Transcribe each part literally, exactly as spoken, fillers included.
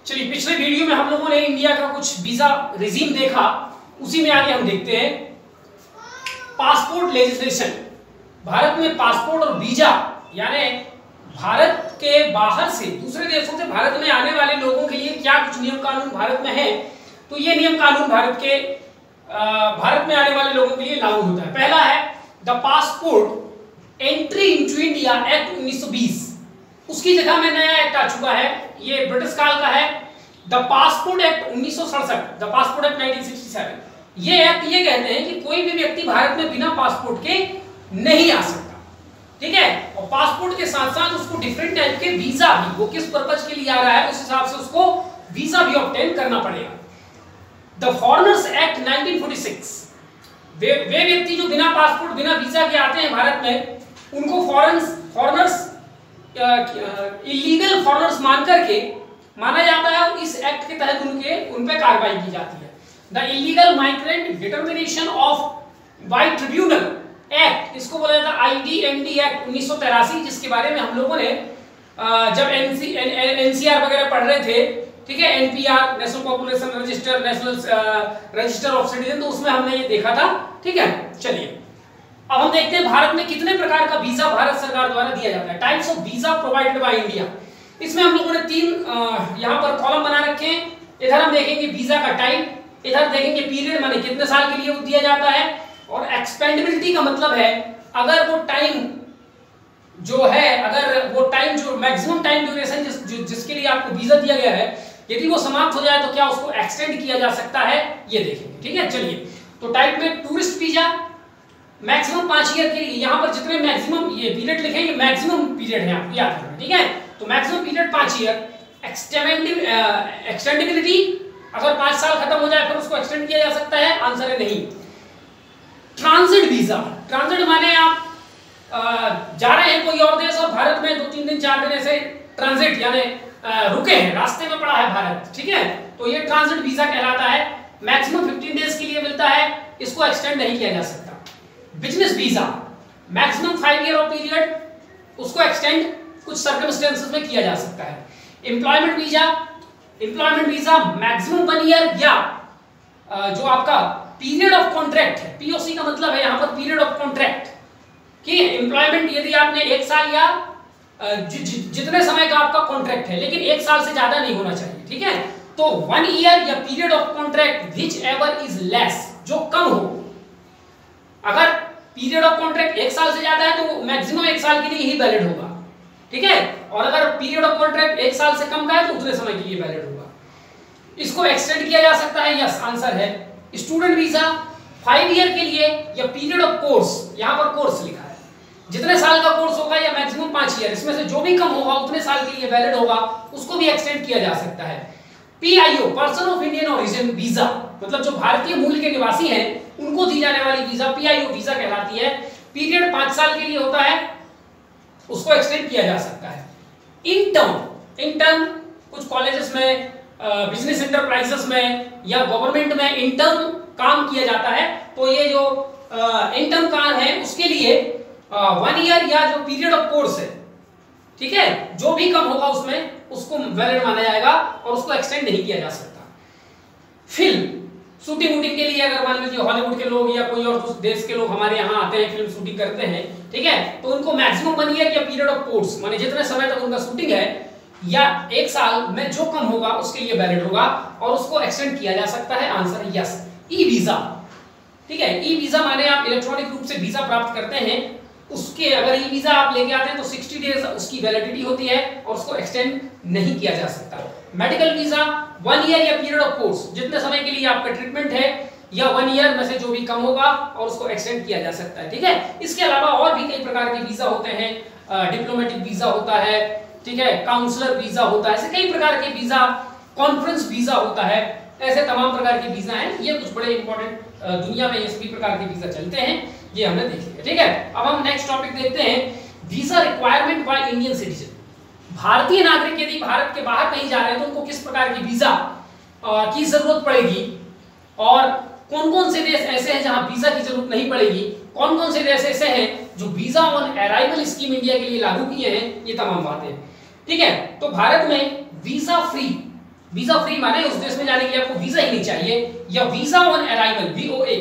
चलिए, पिछले वीडियो में हम लोगों ने इंडिया का कुछ वीजा रिजीम देखा, उसी में आगे हम देखते हैं पासपोर्ट लेजिस्लेशन। भारत में पासपोर्ट और वीजा यानी भारत के बाहर से दूसरे देशों से भारत में आने वाले लोगों के लिए क्या कुछ नियम कानून भारत में है, तो ये नियम कानून भारत के भारत में आने वाले लोगों के लिए लागू होता है। पहला है the passport entry into India act उन्नीस सौ बीस। उसकी जगह में नया एक्ट आ चुका है, ये ब्रिटिश काल का है, द पासपोर्ट एक्ट उन्नीस सौ सड़सठ, द पासपोर्ट एक्ट उन्नीस सौ सड़सठ। ये एक्ट ये कहते हैं कि कोई भी व्यक्ति भारत में बिना पासपोर्ट के नहीं आ सकता, ठीक है। और पासपोर्ट के साथ साथ उसको डिफरेंट टाइप के वीजा भी, वो किस पर्पज के लिए आ रहा है उस हिसाब से उसको वीजा भी ऑब्टेन करना पड़ेगा। The foreigners act nineteen forty six, वे वे व्यक्ति जो बिना पासपोर्ट बिना वीजा के आते हैं भारत में, उनको फॉरेनर्स फॉरेनर्स इलीगल फॉरेनर्स मान करके माना जाता है और इस एक्ट के तहत उनके उन पे कार्रवाई की जाती है। The illegal migrant determination of by tribunal act, इसको बोला जाता है आईडीएमडी एक्ट उन्नीस सौ तिरासी, जिसके बारे में हम लोगों ने जब एनसी एनसीआर वगैरह पढ़ रहे थे, ठीक है, NPR national population register, national register of citizen, तो उसमें हमने ये देखा था, ठीक है। चलिए अब हम देखते हैं भारत में कितने प्रकार का वीजा भारत सरकार द्वारा दिया जाता है। Types of visa provided by India, इसमें हम लोगों ने तीन यहाँ पर कॉलम बना रखे हैं। इधर हम देखेंगे वीजा का टाइप, इधर देखेंगे पीरियड माने कितने साल के लिए वो दिया जाता है, और एक्सपेंडेबिलिटी का मतलब है अगर वो टाइम जो है, अगर वो टाइम जो मैक्सिमम टाइम ड्यूरेशन जिस, जो, जिसके लिए आपको वीजा दिया गया है, यदि वो समाप्त हो जाए तो क्या उसको एक्सटेंड किया जा सकता है, ये देखेंगे, ठीक है। चलिए, तो टाइप में टूरिस्ट वीजा मैक्सिमम पांच ईयर के लिए, यहाँ पर जितने मैक्सिमम ये पीरियड लिखे हैं, ये मैक्सिमम पीरियड है, आपको याद रखना, ठीक है। तो मैक्सिमम पीरियड पांच ईयर। एक्सटेंडेबिलिटी, अगर पांच साल खत्म हो जाए फिर उसको एक्सटेंड किया जा सकता है, आंसर है नहीं। ट्रांजिट वीजा, ट्रांजिट माने आप आ, जा रहे हैं कोई और देश और भारत में दो तीन दिन चार दिन ऐसे ट्रांजिट यानी रुके हैं, रास्ते में पड़ा है भारत, ठीक है, तो ये ट्रांजिट वीजा कहलाता है। मैक्सिमम पंद्रह डेज के लिए मिलता है, इसको एक्सटेंड नहीं किया जा सकता। Business visa maximum five year of period, उसको एक्सटेंड कुछ सर्कमस्टेंसेस में किया जा सकता है। Employment visa, employment visa maximum one year या जो आपका पीरियड ऑफ कॉन्ट्रैक्ट है, पीओसी का मतलब है यहाँ पर पीरियड ऑफ कॉन्ट्रैक्ट, कि एम्प्लॉयमेंट यदि आपने एक साल या जि, जि, जितने समय का आपका कॉन्ट्रैक्ट है, लेकिन एक साल से ज्यादा नहीं होना चाहिए, ठीक है। तो वन ईयर या period of contract whichever is less, जो कम हो। अगर पीरियड ऑफ कॉन्ट्रैक्ट एक साल से ज्यादा है तो मैक्सिमम एक साल के लिए ही वैलिड होगा, ठीक है, और अगर पीरियड ऑफ कॉन्ट्रैक्ट एक साल से कम का है तो उतने समय के लिए वैलिड होगा। इसको एक्सटेंड किया जा सकता है, यस आंसर है। स्टूडेंट वीजा फाइव ईयर के लिए या पीरियड ऑफ कोर्स, यहाँ पर कोर्स लिखा है, जितने साल का कोर्स होगा या मैक्सिमम पांच ईयर, इसमें से जो भी कम होगा उतने साल के लिए वैलिड होगा, उसको भी एक्सटेंड किया जा सकता है। PIO person of Indian origin visa, मतलब जो भारतीय मूल के निवासी हैं उनको दी जाने वाली वीजा पीआईओ वीजा कहलाती है। पीरियड पांच साल के लिए होता है, उसको एक्सटेंड किया जा सकता है। इंटर्न, इंटर्न कुछ कॉलेजेस में, बिजनेस एंटरप्राइजेस में या गवर्नमेंट में इंटर्न काम किया जाता है, तो ये जो इंटर्न काम है उसके लिए वन ईयर या जो पीरियड ऑफ कोर्स है, ठीक है, जो भी कम होगा उसमें उसको वैलिड माना जाएगा और उसको एक्सटेंड नहीं किया जा सकता। फिल्म शूटिंग वूटिंग के लिए अगर मान लीजिए हॉलीवुड के लोग या कोई और कुछ देश के लोग हमारे यहाँ आते हैं, फिल्म शूटिंग करते हैं, ठीक है, तो उनको मैक्सिमम वन ईयर या पीरियड ऑफ कोर्स माने जितने समय तक उनका शूटिंग है या एक साल में जो कम होगा उसके लिए वैलिड होगा और उसको एक्सटेंड किया जा सकता है, आंसर है यस। ई वीजा, ठीक है, ई वीजा माने आप इलेक्ट्रॉनिक रूप से वीजा प्राप्त करते हैं, उसके अगर ई वीजा आप लेके आते हैं तो साठ डेज उसकी वैलिडिटी होती है और उसको एक्सटेंड नहीं किया जा सकता। मेडिकल वीजा वन ईयर या पीरियड ऑफ कोर्स, जितने समय के लिए आपका ट्रीटमेंट है या वन ईयर में से जो भी कम होगा और उसको एक्सटेंड किया जा सकता है, ठीक है। इसके अलावा और भी कई प्रकार के वीजा होते हैं, डिप्लोमेटिक वीजा होता है, ठीक है, काउंसलर वीजा होता है, ऐसे कई प्रकार के वीजा, कॉन्फ्रेंस वीजा होता है, ऐसे तमाम प्रकार के वीजा हैं। ये कुछ बड़े इंपॉर्टेंट, दुनिया में ये सभी प्रकार के वीजा चलते हैं, ये हमने देख लिया, ठीक है। अब हम नेक्स्ट टॉपिक देखते हैं, visa requirement by Indian citizen. भारतीय नागरिक यदि भारत के बाहर कहीं जा रहे हैं तो उनको किस प्रकार की वीजा की जरूरत पड़ेगी और कौन कौन से देश ऐसे हैं जहां वीजा की जरूरत नहीं पड़ेगी, कौन कौन से देश ऐसे हैं जो visa on arrival scheme India के लिए लागू किए हैं, ये तमाम बातें, ठीक है। तो भारत में वीजा फ्री वीजा फ्री माने उस देश में जाने के लिए आपको वीजा ही नहीं चाहिए, या वीजा ऑन अराइवल वीओए।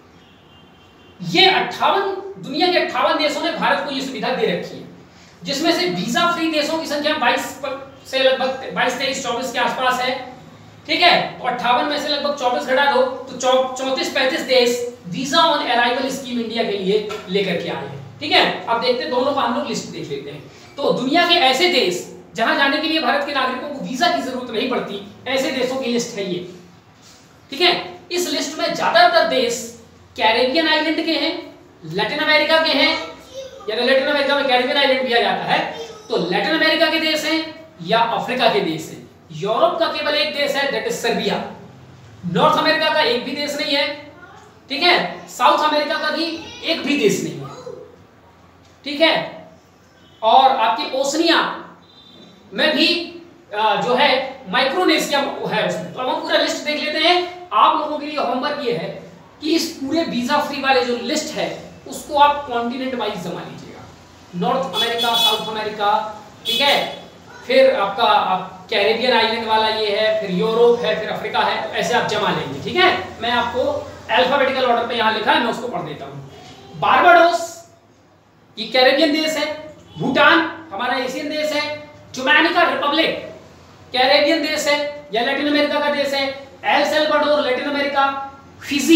ये अट्ठावन दुनिया के अट्ठावन देशों ने भारत को ये सुविधा दे रखी है, जिसमें से वीजा फ्री देशों की संख्या बाईस से लगभग बाईस तेईस चौबीस के आसपास है, ठीक है। तो अट्ठावन में से लगभग चौबीस घटा दो तो चौंतीस पैंतीस देश visa on arrival scheme India के लिए लेकर के आए हैं, ठीक है। अब देखते हैं दोनों का हम लोग लिस्ट देख लेते हैं। तो दुनिया के ऐसे देश जहां जाने के लिए भारत के नागरिकों को वीजा की जरूरत नहीं पड़ती, ऐसे देशों की लिस्ट है ये, ठीक है। इस लिस्ट में ज्यादातर देश कैरेबियन आइलैंड के हैं, लैटिन अमेरिका के हैं, या लैटिन अमेरिका में कैरेबियन आइलैंड दिया जाता है, तो लैटिन अमेरिका के देश हैं या अफ्रीका के देश हैं। यूरोप का केवल एक देश है, that is Serbia. North America का एक भी देश नहीं है, ठीक है। साउथ अमेरिका का भी एक भी देश नहीं है, ठीक है। और आपकी ओसनिया में भी जो है माइक्रोनेशिया है उसमें। तो अब हम पूरा लिस्ट देख लेते हैं। आप लोगों के लिए होमवर्क ये है कि इस पूरे वीजा फ्री वाले जो लिस्ट है उसको आप कॉन्टिनेंट वाइज जमा लीजिएगा। नॉर्थ अमेरिका, साउथ अमेरिका, ठीक है, फिर आपका आप कैरेबियन आइलैंड वाला ये है, फिर यूरोप है, फिर अफ्रीका है, तो ऐसे आप जमा लेंगे, ठीक है। मैं आपको अल्फाबेटिकल ऑर्डर पे यहाँ लिखा है, मैं उसको पढ़ देता हूँ। बारबाडोस ये कैरेबियन देश है, भूटान हमारा एशियन देश है, डोमिनिका रिपब्लिक कैरेबियन देश है या लैटिन अमेरिका का देश है, El Salvador Latin America, Fiji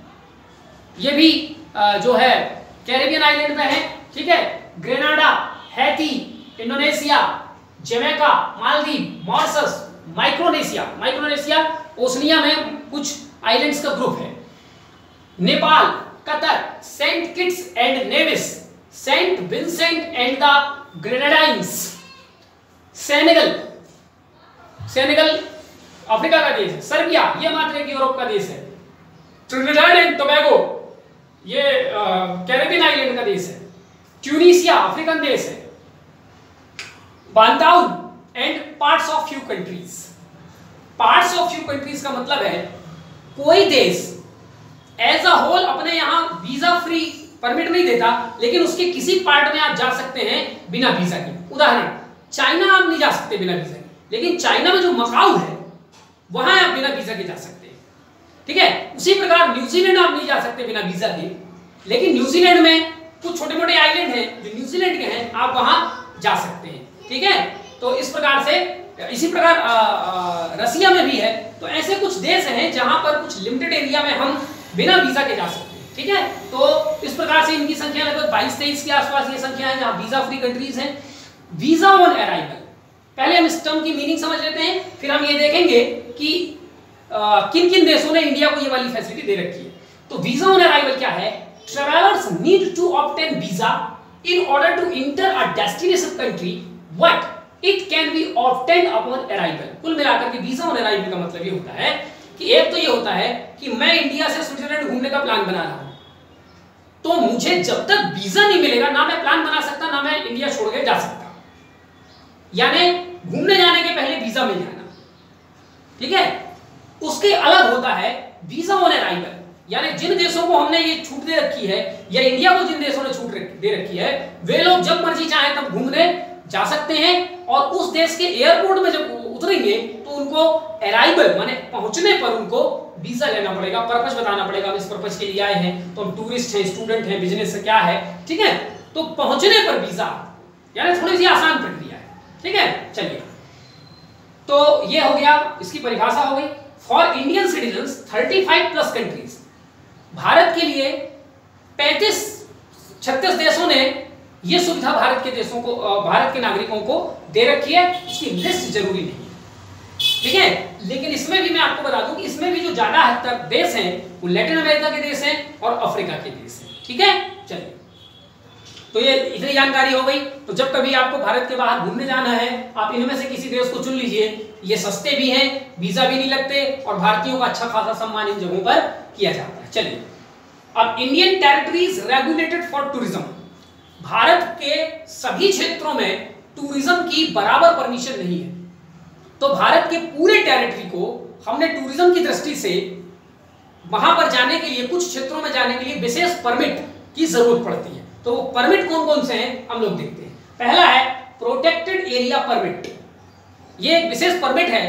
ये भी जो है कैरेबियन आइलैंड में है, ठीक है। Grenada, Haiti, Indonesia, Jamaica, Maldives, Mauritius, Micronesia, Micronesia Oceania में कुछ आइलैंड्स का ग्रुप है, Nepal, Qatar, Saint Kitts and Nevis, Saint Vincent and the Grenadines, Senegal, Senegal Africa का देश है, सर्बिया ये मात्र एक यूरोप का देश है, ट्रिनिडाड एंड टोबैगो ये कैरेबियन आइलैंड का देश है, ट्यूनीशिया अफ्रीकन देश है, Vanuatu and parts of few countries. Parts of few countries का मतलब है कोई देश एज अ होल अपने यहां वीजा फ्री परमिट नहीं देता, लेकिन उसके किसी पार्ट में आप जा सकते हैं बिना वीजा के। उदाहरण, चाइना आप नहीं जा सकते बिना वीजा के, लेकिन चाइना में जो मकाऊ है वहां आप बिना वीजा के जा सकते हैं, ठीक है। उसी प्रकार न्यूजीलैंड आप नहीं जा सकते बिना वीजा के, लेकिन न्यूजीलैंड में कुछ छोटे मोटे आइलैंड हैं जो न्यूजीलैंड के हैं, आप वहां जा सकते हैं, ठीक है। तो इस प्रकार से इसी प्रकार आ, आ, रसिया में भी है। तो ऐसे कुछ देश हैं जहां पर कुछ लिमिटेड एरिया में हम बिना वीजा के जा सकते हैं, ठीक है। तो इस प्रकार से इनकी संख्या लगभग बाईस तेईस के आसपास ये संख्या है जहां वीजा फ्री कंट्रीज हैं। वीजा ऑन अराइवल, पहले हम इस टर्म की मीनिंग समझ लेते हैं, फिर हम ये देखेंगे कि किन किन देशों ने इंडिया को ये वाली फैसिलिटी दे रखी है। तो वीजा ऑन अराइवल क्या है? Travellers need to obtain visa in order to enter a destination country what it can be obtained upon arrival. कुल मिलाकर के वीजा ऑन अराइवल का मतलब ये होता है कि एक तो ये होता है कि मैं इंडिया से स्विट्जरलैंड घूमने का प्लान बना रहा हूं, तो मुझे जब तक वीजा नहीं मिलेगा ना मैं प्लान बना सकता ना मैं इंडिया छोड़ के जा सकता, यानी घूमने जाने के पहले वीजा मिल जाना, ठीक है। उसके अलग होता है वीजा ऑन अराइवल, यानी जिन देशों को हमने ये छूट दे रखी है या इंडिया को जिन देशों ने छूट दे रखी है वे लोग जब मर्जी चाहे तब घूमने जा सकते हैं, और उस देश के एयरपोर्ट में जब उतरेंगे तो उनको अराइवल माने पहुंचने पर उनको वीजा लेना पड़ेगा, पर्पस बताना पड़ेगा, हम इस पर्पस के लिए आए हैं, तो हम टूरिस्ट हैं, स्टूडेंट हैं, बिजनेस से क्या है, ठीक है। तो पहुंचने पर वीजा, यानी थोड़ी सी आसान प्रक्रिया है, ठीक है। चलिए, तो ये हो गया, इसकी परिभाषा हो गई। फॉर इंडियन सिटीजन्स पैंतीस प्लस कंट्रीज, भारत के लिए पैंतीस छत्तीस देशों ने ये सुविधा भारत के देशों को, भारत के नागरिकों को दे रखी है। इसकी लिस्ट जरूरी नहीं है, ठीक है। लेकिन इसमें भी मैं आपको बता दूं कि इसमें भी जो ज्यादा हद तक देश हैं वो लैटिन अमेरिका के देश हैं और अफ्रीका के देश हैं, ठीक है। चलिए, तो ये इतनी जानकारी हो गई। तो जब कभी आपको भारत के बाहर घूमने जाना है, आप इनमें से किसी देश को चुन लीजिए, ये सस्ते भी हैं, वीजा भी नहीं लगते, और भारतीयों का अच्छा खासा सम्मान इन जगहों पर किया जाता है। चलिए, अब Indian territories regulated for tourism, भारत के सभी क्षेत्रों में टूरिज्म की बराबर परमिशन नहीं है। तो भारत के पूरे टेरिटरी को हमने टूरिज्म की दृष्टि से वहां पर जाने के लिए, कुछ क्षेत्रों में जाने के लिए विशेष परमिट की जरूरत पड़ती है। तो वो परमिट कौन कौन से हैं हम लोग देखते हैं। पहला है प्रोटेक्टेड एरिया परमिट। ये एक विशेष परमिट है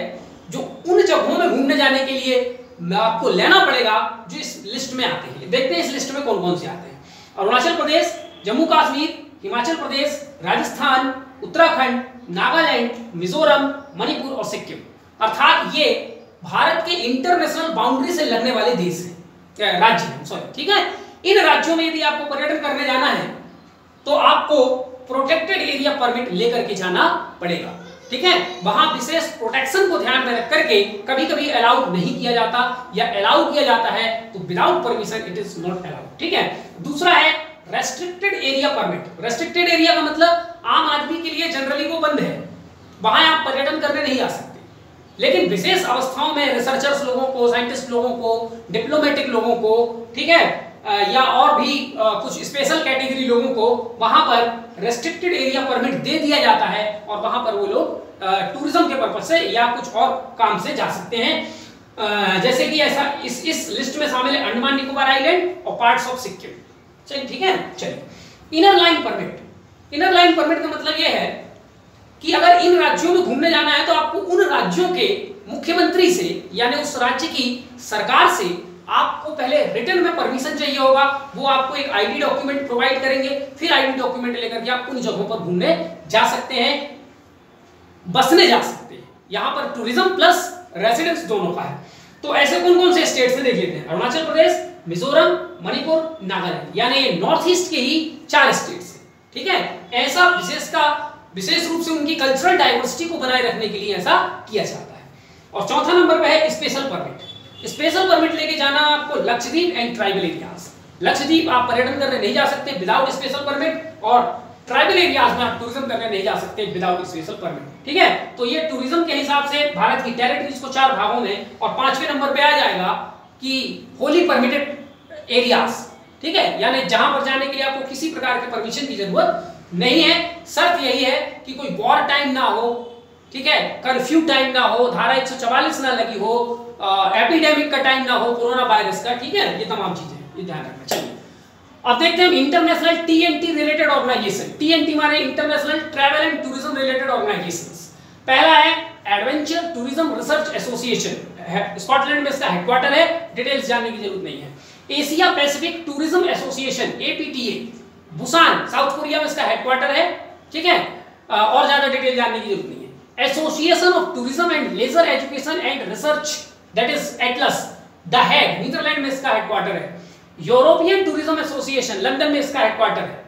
जो उन जगहों में घूमने जाने के लिए आपको लेना पड़ेगा जो इस लिस्ट में आते हैं। देखते हैं इस लिस्ट में कौन कौन से आते हैं। अरुणाचल प्रदेश, जम्मू कश्मीर, हिमाचल प्रदेश, राजस्थान, उत्तराखंड, नागालैंड, मिजोरम, मणिपुर और सिक्किम। अर्थात ये भारत के इंटरनेशनल बाउंड्री से लगने वाले देश हैं, राज्य हैं, सॉरी, ठीक है। इन राज्यों में यदि आपको पर्यटन करने जाना है तो आपको प्रोटेक्टेड एरिया परमिट लेकर के जाना पड़ेगा, ठीक है। वहां विशेष प्रोटेक्शन को ध्यान में रख करके कभी कभी अलाउड नहीं किया जाता या अलाउ किया जाता है तो without permission it is not allowed, ठीक है। दूसरा है restricted area permit. Restricted area का मतलब आम आदमी के लिए जनरली वो बंद है, वहां आप पर्यटन करने नहीं आ सकते, लेकिन विशेष अवस्थाओं में रिसर्चर्स लोगों को, साइंटिस्ट लोगों को, डिप्लोमेटिक लोगों को, ठीक है, या और भी कुछ स्पेशल कैटेगरी लोगों को वहां पर रेस्ट्रिक्टेड एरिया परमिट दे दिया जाता है और वहां पर वो लोग टूरिज्म के पर्पज से या कुछ और काम से जा सकते हैं। जैसे कि ऐसा इस इस लिस्ट में शामिल है अंडमान निकोबार आइलैंड और पार्ट्स ऑफ सिक्किम, चलिए, ठीक है। चलिए, inner line permit. Inner line permit का मतलब यह है कि अगर इन राज्यों में घूमने जाना है तो आपको उन राज्यों के मुख्यमंत्री से यानी उस राज्य की सरकार से आपको पहले रिटर्न में परमिशन चाहिए होगा। वो आपको एक आईडी डॉक्यूमेंट प्रोवाइड करेंगे, फिर आईडी डॉक्यूमेंट लेकर के आप उन जगहों पर घूमने जा सकते हैं, बसने जा सकते हैं। यहां पर टूरिज्म प्लस रेसिडेंस दोनों का है। तो ऐसे कौन कौन से स्टेट से देख लेते हैं। अरुणाचल प्रदेश, मिजोरम, मणिपुर, नागालैंड, यानी नॉर्थ ईस्ट के ही चार स्टेट से, ठीक है। ऐसा विशेष का विशेष रूप से उनकी कल्चरल डाइवर्सिटी को बनाए रखने के लिए ऐसा किया जाता है। और चौथा नंबर पे है स्पेशल परमिट। स्पेशल परमिट लेके जाना आपको Lakshadweep and tribal areas. Lakshadweep आप पर्यटन करने नहीं जा सकते विदाउट स्पेशल परमिट, और ट्राइबल एरियाज में आप टूरिज्म करने नहीं जा सकते विदाउट स्पेशल परमिट, ठीक है। तो ये टूरिज्म के हिसाब से भारत की टेरिटरीज को चार भागों में, और पांचवें नंबर पे आ जाएगा कि होली परमिटेड एरियाज, ठीक है, यानी जहां पर जाने के लिए आपको किसी प्रकार के परमिशन की जरूरत नहीं है। शर्त यही है कि कोई वॉर टाइम ना हो, ठीक है, कर्फ्यू टाइम ना हो, धारा एक सौ चवालीस ना लगी हो, एपिडेमिक का टाइम ना हो, कोरोना वायरस का, ठीक है, ये तमाम चीजें ये ध्यान रखना। चलिए, अब देखते हैं international TNT related organisation. TNT माने international travel and tourism related organisations. पहला है adventure tourism research association, Scotland में इसका हेडक्वार्टर है, डिटेल्स जानने की जरूरत नहीं है। Asia Pacific tourism association APTA, Busan, South Korea में इसका हेडक्वार्टर है, ठीक है, और ज्यादा डिटेल जानने की जरूरत नहीं है। Association of tourism and leisure education and research, that is Atlas, the Hague, Netherland में इसका हेडक्वार्टर है। यूरोपियन टूरिज्म एसोसिएशन, लंदन में इसका हेडक्वार्टर है।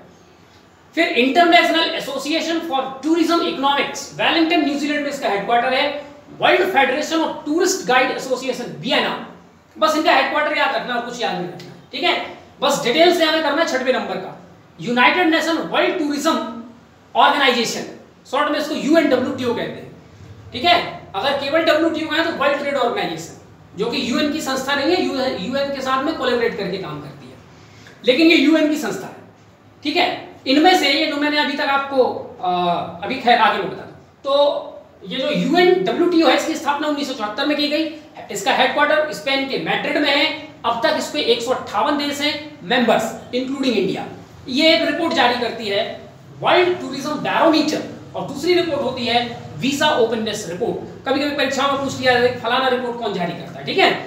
फिर international association for tourism economics, Wellington, New Zealand में इसका हेडक्वार्टर है। World federation of tourist guide association, Vienna. बस इनका हेडक्वार्टर याद रखना और कुछ याद नहीं रखना, ठीक है। बस डिटेल से हमें करना छठवें नंबर का। United nation world tourism organization, short में इसको यूएनडब्ल्यूटीओ कहते हैं, ठीक है। अगर केवल डब्ल्यूटीओ है तो वर्ल्ड ट्रेड ऑर्गेनाइजेशन, जो कि यूएन की संस्था नहीं है, यूएन के साथ में कोलैबोरेट करके काम करती है, लेकिन ये यूएन की संस्था है, ठीक है। इनमें से ये जो मैंने अभी तक आपको आ, अभी खैर आगे में बता दूं, तो ये जो यूएनडब्ल्यूटीओ है इसकी स्थापना उन्नीस सौ चौहत्तर में की गई। इसका हेडक्वार्टर स्पेन के मैड्रिड में है। अब तक इस पे एक सौ अट्ठावन देश हैं मेंबर्स, इंक्लूडिंग इंडिया। ये एक रिपोर्ट जारी करती है वर्ल्ड टूरिज्म बैरोमीटर, और दूसरी रिपोर्ट होती है वीजा ओपननेस रिपोर्ट। कभी कभी परीक्षा में पूछ लिया जाता है फलाना रिपोर्ट कौन जारी करता है, ठीक है।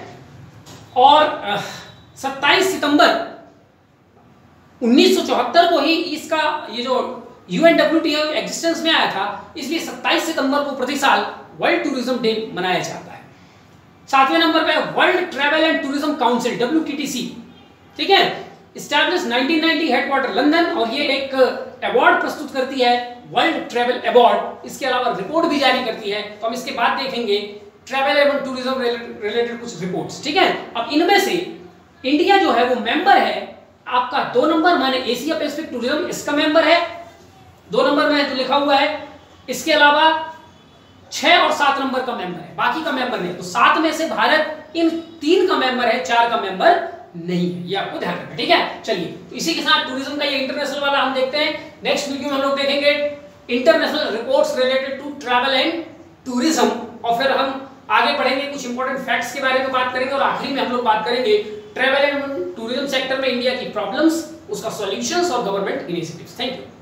और सत्ताईस सितंबर उन्नीस सौ चौहत्तर को ही इसका ये जो यूएनडब्ल्यूटीओ एग्जिस्टेंस में आया था, इसलिए सत्ताईस सितंबर को प्रति साल वर्ल्ड टूरिज्म डे मनाया जाता है। सातवें नंबर पे world travel and tourism council, WTTC, ठीक है, establish nineteen ninety, headquarter London, और ये एक अवार्ड प्रस्तुत करती है, वर्ल्ड ट्रैवल अवार्ड। इसके अलावा रिपोर्ट भी जारी करती है, तो हम इसके बाद देखेंगे ट्रैवल एवं टूरिज्म रिलेटेड कुछ रिपोर्ट्स, ठीक है। अब इनमें से इंडिया जो है वो मेंबर है आपका दो नंबर माने एशिया पैसिफिक टूरिज्म, इसका मेंबर है, दो नंबर में तो लिखा हुआ है। इसके अलावा छह और सात नंबर का मेंबर है, बाकी का मेंबर नहीं। तो सात में से भारत इन तीन का मेंबर है, चार का मेंबर नहीं है, ये आपको ध्यान रखना, ठीक है। चलिए, तो इसी के साथ टूरिज्म का ये इंटरनेशनल वाला हम देखते हैं। नेक्स्ट वीडियो में हम लोग देखेंगे international reports related to travel and tourism, और फिर हम आगे बढ़ेंगे, कुछ इंपॉर्टेंट फैक्ट्स के बारे में बात करेंगे, और आखिरी में हम लोग बात करेंगे ट्रैवल एंड टूरिज्म सेक्टर में इंडिया की प्रॉब्लम्स, उसका सॉल्यूशंस और गवर्नमेंट इनिशिएटिव्स। Thank you.